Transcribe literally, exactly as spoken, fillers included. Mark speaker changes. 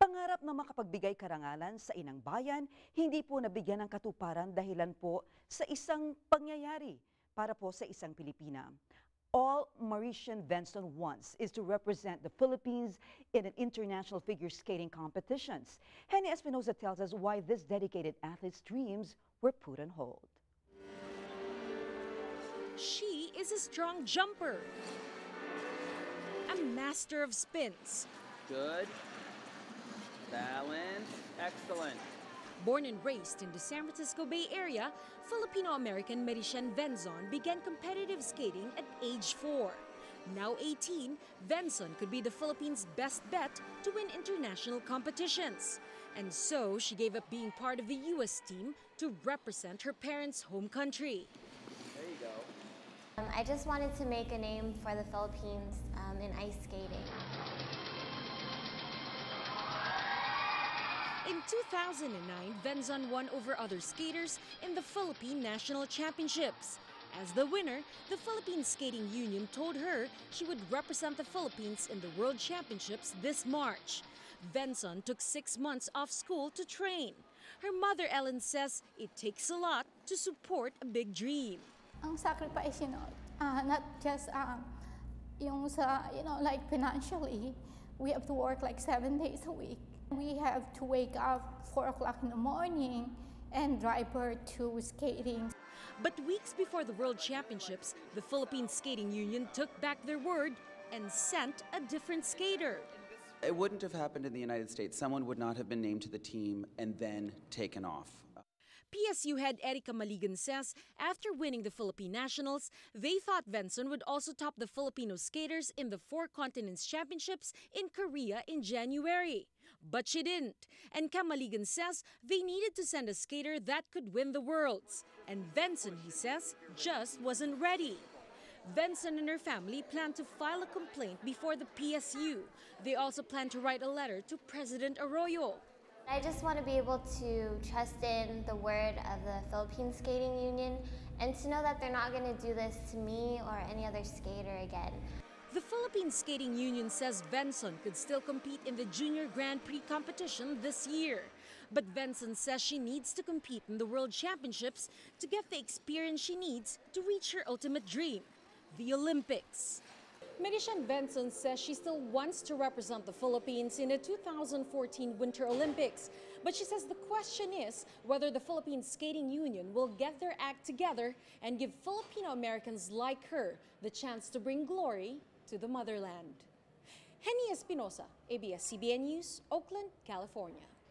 Speaker 1: Pangarap na makapagbigay karangalan sa inang bayan, hindi po nabigyan ng katuparan dahilan po sa isang pangyayari para po sa isang Pilipina. All Mericien Venzon wants is to represent the Philippines in an international figure skating competitions. Henni Espinosa tells us why this dedicated athlete's dreams were put on hold.
Speaker 2: She is a strong jumper, a master of spins.
Speaker 3: Good. Balance. Excellent.
Speaker 2: Born and raised in the San Francisco Bay Area, Filipino-American Mericien Venzon began competitive skating at age four. Now eighteen, Venzon could be the Philippines' best bet to win international competitions. And so she gave up being part of the U S team to represent her parents' home country.
Speaker 3: There you go.
Speaker 4: Um, I just wanted to make a name for the Philippines um, in ice skating.
Speaker 2: In two thousand nine, Venzon won over other skaters in the Philippine National Championships. As the winner, the Philippine Skating Union told her she would represent the Philippines in the World Championships this March. Venzon took six months off school to train. Her mother, Ellen, says it takes a lot to support a big dream.
Speaker 5: Ang sacrifice, you know, uh, not just uh, yung sa, you know, like financially, we have to work like seven days a week. We have to wake up four o'clock in the morning and drive her to skating.
Speaker 2: But weeks before the World Championships, the Philippine Skating Union took back their word and sent a different skater.
Speaker 6: It wouldn't have happened in the United States. Someone would not have been named to the team and then taken off.
Speaker 2: P S U head Erica Maligan says after winning the Philippine Nationals, they thought Venzon would also top the Filipino skaters in the Four Continents Championships in Korea in January. But she didn't. And Maligan says they needed to send a skater that could win the Worlds. And Venzon, he says, just wasn't ready. Venzon and her family plan to file a complaint before the P S U. They also plan to write a letter to President Arroyo.
Speaker 4: I just want to be able to trust in the word of the Philippine Skating Union and to know that they're not going to do this to me or any other skater again.
Speaker 2: The Philippine Skating Union says Venzon could still compete in the Junior Grand Prix competition this year. But Venzon says she needs to compete in the World Championships to get the experience she needs to reach her ultimate dream, the Olympics. Mericien Venzon says she still wants to represent the Philippines in the two thousand fourteen Winter Olympics. But she says the question is whether the Philippine Skating Union will get their act together and give Filipino Americans like her the chance to bring glory to the motherland. Henni Espinosa, A B S C B N News, Oakland, California.